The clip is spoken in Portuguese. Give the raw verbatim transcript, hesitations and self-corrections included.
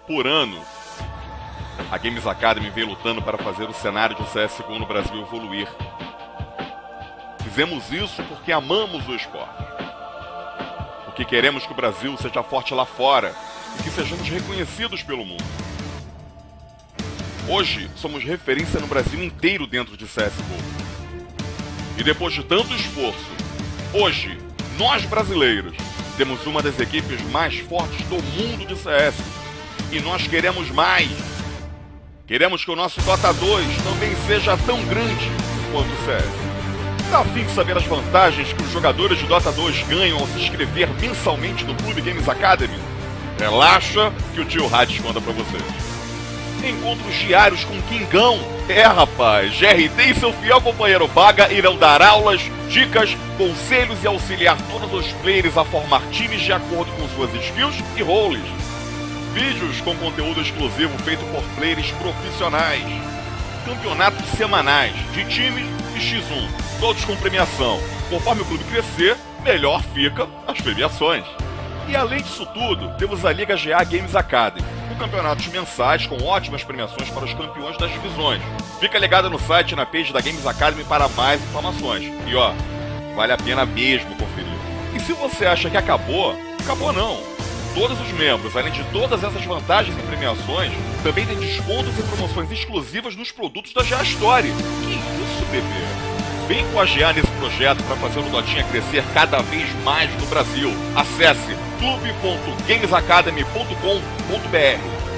Por anos, a Games Academy vem lutando para fazer o cenário de C S G O no Brasil evoluir. Fizemos isso porque amamos o esporte. Porque queremos que o Brasil seja forte lá fora e que sejamos reconhecidos pelo mundo. Hoje, somos referência no Brasil inteiro dentro de C S G O. E depois de tanto esforço, hoje, nós brasileiros temos uma das equipes mais fortes do mundo de C S. E nós queremos mais. Queremos que o nosso Dota dois também seja tão grande quanto o C S. Tá a fim de saber as vantagens que os jogadores de Dota dois ganham ao se inscrever mensalmente no Clube Games Academy? Relaxa que o tio Hades conta pra vocês. Encontros diários com Kingão. É, rapaz, G R D e seu fiel companheiro Baga irão dar aulas, dicas, conselhos e auxiliar todos os players a formar times de acordo com suas skills e roles. Vídeos com conteúdo exclusivo feito por players profissionais. Campeonatos semanais de times e X um, todos com premiação. Conforme o clube crescer, melhor fica as premiações. E além disso tudo, temos a Liga G A Games Academy, com campeonatos mensais com ótimas premiações para os campeões das divisões. Fica ligado no site e na page da Games Academy para mais informações. E ó, vale a pena mesmo conferir. E se você acha que acabou, acabou não. Todos os membros, além de todas essas vantagens e premiações, também têm descontos e promoções exclusivas nos produtos da G A Story. Que isso, bebê? Vem com a G A nesse projeto para fazer o Dotinha crescer cada vez mais no Brasil. Acesse clube ponto games academy ponto com ponto br.